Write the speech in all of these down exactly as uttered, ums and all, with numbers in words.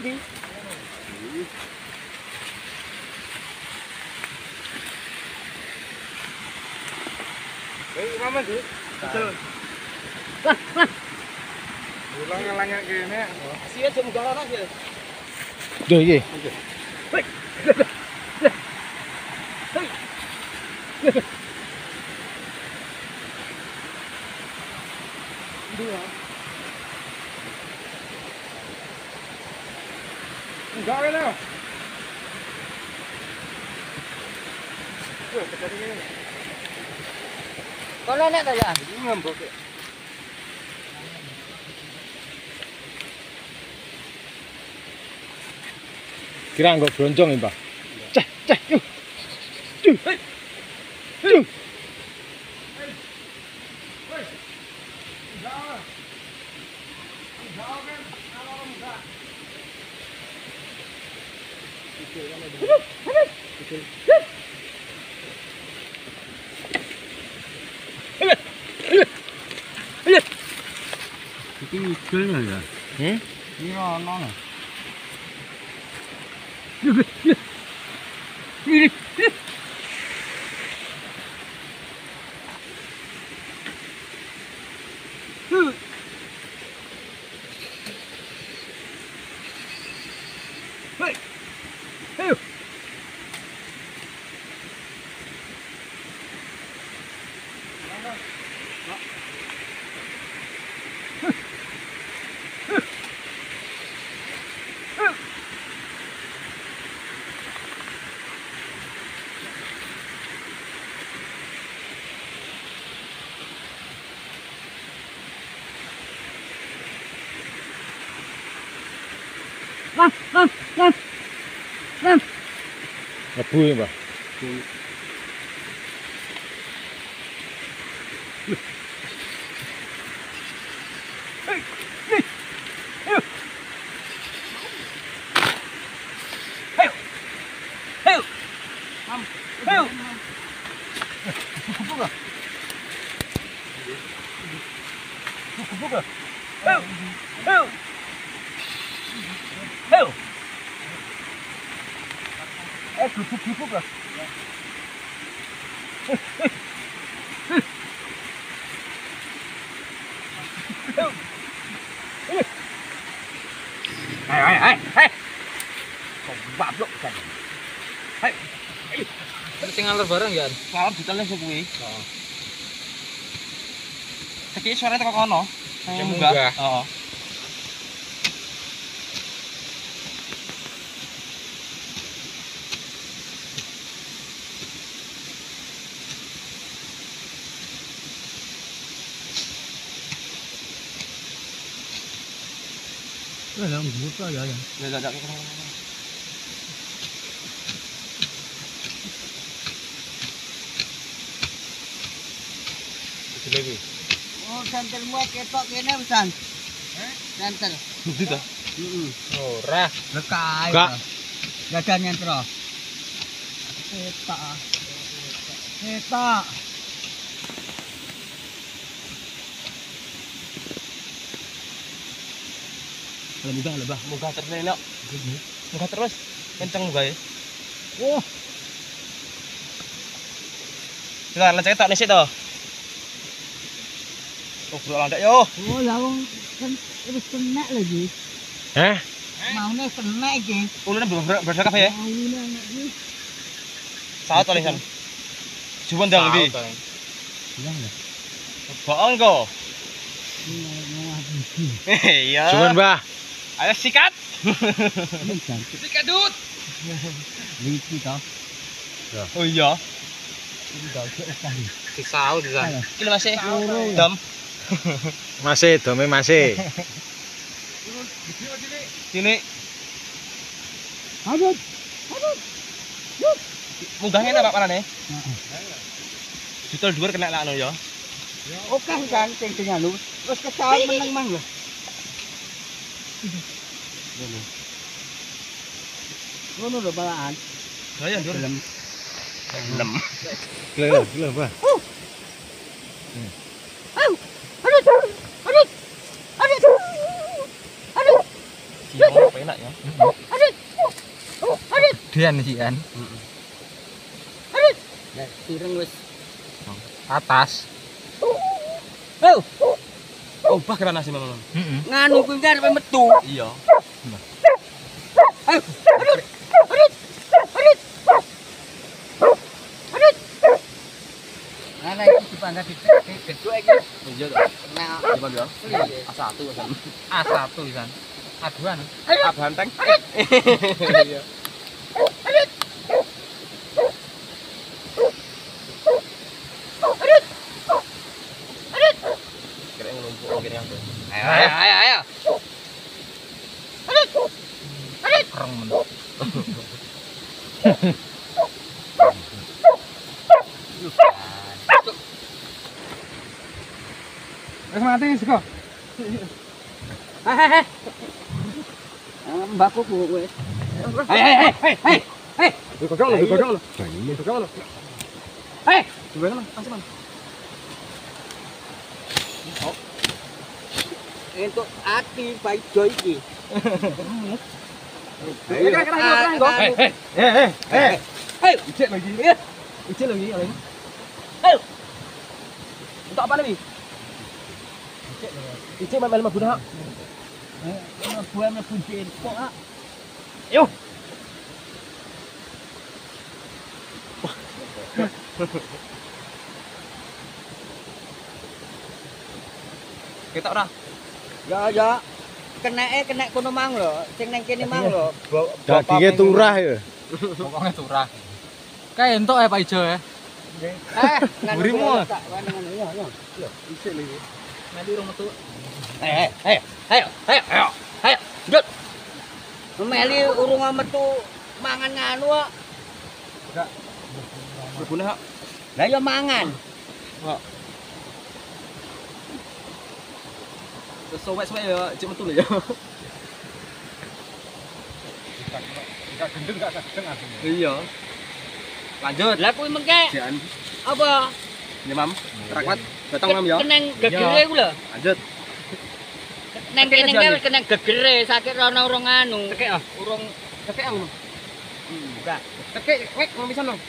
ndi? Hei, mama di. Betul. Ulang ngelangnya gini. Sia jam galan aja. Duh iki. Hei. Hei. Dua. Enggak kena. Tuh, kejadian ini. Kau nenek tak ya? Ini ngambek. Kira nggak broncong ya, Pak? Cah, cah, yuk. Yuk. Yuk. Ini kecilnya ya? Hmm? Ini ono. Hei. Ayo. Nam, nam, nam. Nam. Lebu ya, Pak? Eh, gubuk-gubuk lah. Hai, hai, hai, hai. Kok bablok kan? Hai. Tinggal bareng ya. Salam diteleh sing kuwi. Heeh. Iki suarane teko kono. Sing munggah. Heeh. Ya, yang buka ya, ya. Ya, ya, ya. Lagi. Oh, santelmu ketok kene pesan. Eh? Santel. Bukti ta? Heeh. Ora. Lekai. Enggak. Gadan nyentro. Ketok. Ketok. Kalau munggah lebah, munggah terus nek. Munggah terus. Kenceng munggah ya. Oh, Kita lenceng tok nisik to. Oh, bro landak yo. oh lawang kan wis kena lagi. Hah? Maune kena iki. Ulune berdak kabeh ya. Maune anak iki. Saut tulisan. Juwen ndang ndi? Bilang lah. Bohong kok. Ini Iya. Cuman, Mbah. Ayo sikat. kan. Sikat dut. Liti toh. Oh iya. Ini gak sekali. Disau di sana. Iki masih Loro. dam. Masih, dome masih. Sini Adut. Adut. munggahnya apa mana nih? Heeh. Jutul dhuwur kena lakno ya. Oke kan sing sing anu. Wis kesawan meneng mang lho. Ngono lho balaan. Gaya ndur. Film. Enam. Gila, gila, Mbah. Aduh. Aduh. Aduh. Aduh. Aduh. Siapa enak ya. Dian sih kan. Ya, tireng wis. Atas. Oh, Oh, bah kira nasi Mang. Heeh. nganu kuwi arep metu. Iya. Ayo. Ana iki dipangkat di gedhok iki. Iya toh. Nah, Gimana ya? A satu kan. A satu kan. A dua nih. A banteng. Iya. Kira ngelumpuk kira yang tuh. ayo ayo ayo ayo. Kereng men. Wis mati sego. Hei hei hei. Ah, mbakku ku wis. Hei hei hei hei hei. Hei. Digodong lho, digodong lho. Digodong lho. Hei. Gimana, Mang? Kasih, Mang. Entuk ati baijo iki. Ayo, kira kira kira kira. Hei, Eh eh eh. hei. Ijek lagi. Ijek lagi ya ini. Ayo. Untuk apa nih? Ijek main lima budak. Buat mlebu jempol ah. Yo. Kita ora. Ya ya. Keneke kenek kono mang lho, sing nang kene mang lho. Dagingnya turah ya. Pokoknya turah. Kayak entuk ya Pak Ijo ya. Eh, nganu Burimu. tak nganu ya ya. Iya, ijek lagi. Nanti urung metu. Eh, ayo, ayo, ayo, ayo, ayo, jut. Meli urung metu mangan nganu kok. Berbunah, Hak. Lah ya mangan. Terus sowek-sowek ya, ijek metu lho ya. Enggak gendeng enggak gendeng aslinya. Iya. Lanjut. Lah kuwi mengke Jan. apa? Ya, Mam. Terakmat. Datang, Mam ya. Keneng gegere ku lho. Lanjut. Neng Tekek kene aja, wis keneng gegere, sakit rono urung anu. Tekek ah. Urung Tekek ah, Mam. enggak. Tekek, wek, mau bisa no.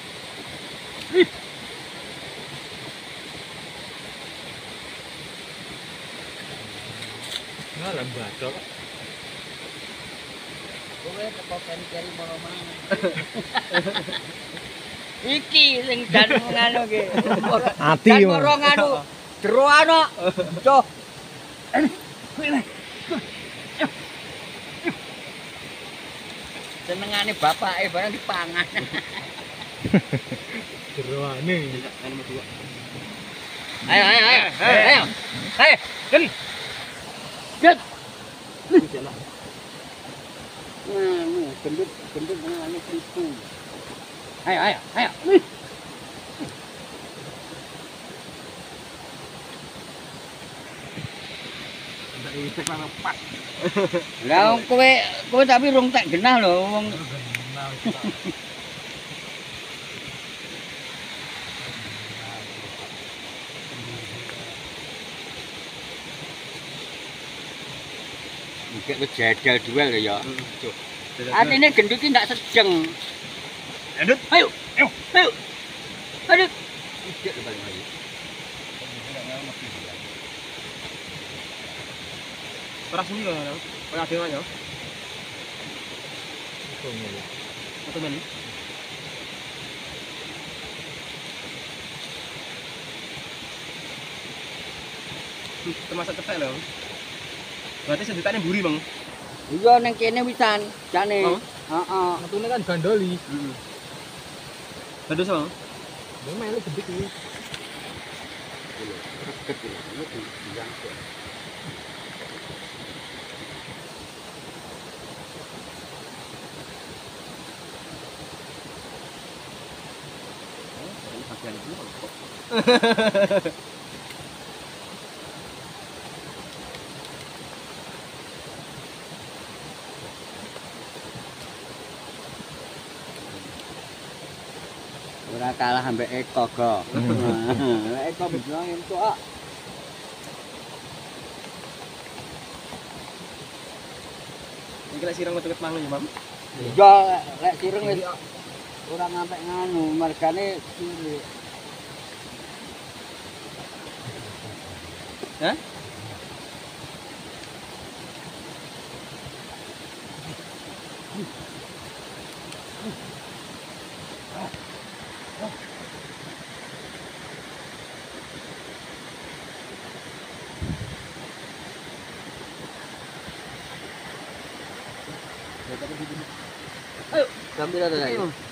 Nah, lembat kok. Kowe teko keri-keri mono mangan. Iki sing dan nganu ki. Ati Dan yo. moro nganu. Jero ana. Coh. Senengane bapake barang dipangan. Jeroane. Anu mau dua. Ayo ayo ayo. Ayo. Ayo. Ken. Ket. Nganu, gendut gendut nganu kripu. Ayo ayo ayo. Lah kowe kowe tapi rung tak genah lho wong Mungkin wis jadal duel lho ya. Atine gendut iki ndak sedeng. Lanjut. Ayo, ayo, ayo. Aduh. Ijek lho paling lagi. Peras ini loh, kayak ada aja. Atau mana? Termasuk cetek loh. Berarti sejutaan buri bang. Iya nang kene wisan, jane. Oh. Heeh. Metune kan gandoli. Heeh. Terus bang. Dia melu gede iki. Ora kalah ambek Eko go. Eko bilang entuk ah. Gila sirang metu-met mangan ya, Mam. Ya lek sireng wis ora ngantek nganu, margane cilik. Hah? Ayo, ambil ada lagi.